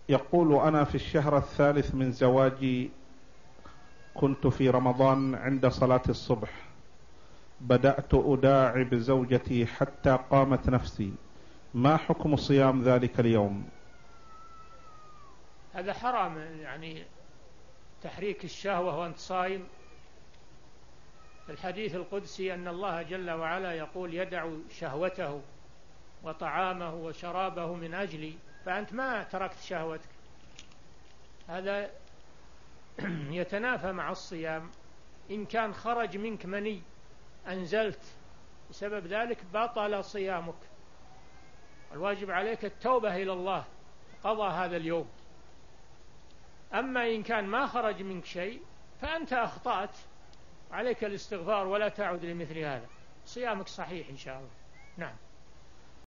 يقول: أنا في الشهر الثالث من زواجي، كنت في رمضان عند صلاة الصبح بدأت أداعب زوجتي حتى قامت نفسي، ما حكم صيام ذلك اليوم؟ هذا حرام، يعني تحريك الشهوة وأنت صائم. في الحديث القدسي أن الله جل وعلا يقول: يدع شهوته وطعامه وشرابه من أجلي، فأنت ما تركت شهوتك. هذا يتنافى مع الصيام. إن كان خرج منك مني أنزلت بسبب ذلك بطل صيامك. الواجب عليك التوبة إلى الله، قضى هذا اليوم. أما إن كان ما خرج منك شيء فأنت أخطأت، عليك الاستغفار ولا تعود لمثل هذا، صيامك صحيح إن شاء الله. نعم.